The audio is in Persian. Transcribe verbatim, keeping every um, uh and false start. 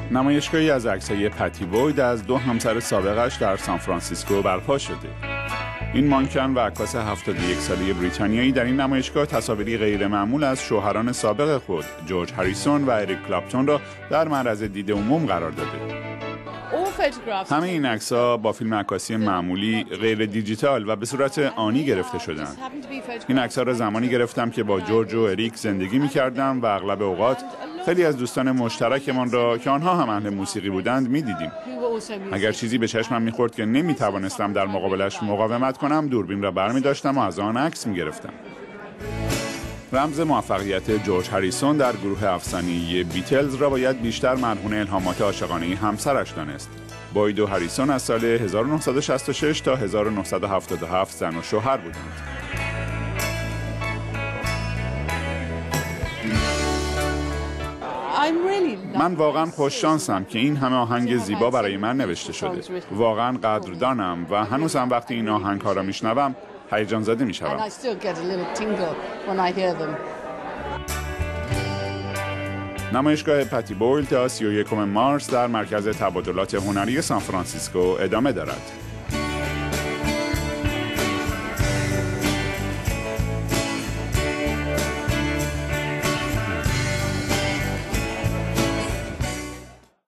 نمایشگاهی از عکس‌های پتی بوید از دو همسر سابقش در سان فرانسیسکو برپا شده. این مانکن و عکاس هفتاد و یک ساله بریتانیایی در این نمایشگاه تصاویری غیرمعمول از شوهران سابق خود، جورج هریسون و اریک کلاپتون را در معرض دید عموم قرار داده. همه این عکس‌ها با فیلم عکاسی معمولی، غیر دیجیتال و به صورت آنی گرفته شدند. این عکس‌ها را زمانی گرفتم که با جورج و اریک زندگی می‌کردم و اغلب اوقات خیلی از دوستان مشترکمان را که آنها هم اهل موسیقی بودند می‌دیدیم. اگر چیزی به چشمم می‌خورد که نمی‌توانستم در مقابلش مقاومت کنم، دوربین را برمی‌داشتم و از آن عکس می‌گرفتم. رمز موفقیت جورج هریسون در گروه افسانه‌ای بیتلز را باید بیشتر مدیون الهامات عاشقانه همسرش دانست. بوید و هریسون از سال هزار و نهصد و شصت و شش تا هزار و نهصد و هفتاد و هفت زن و شوهر بودند. من واقعا خوش شانسم که این همه آهنگ زیبا برای من نوشته شده. واقعا قدردانم و هنوزم وقتی این آهنگ‌ها را میشنوم هیجان زده میشوم. نمایشگاه پتی بوید تا سی و یکم مارس در مرکز تبادلات هنری سان فرانسیسکو ادامه دارد.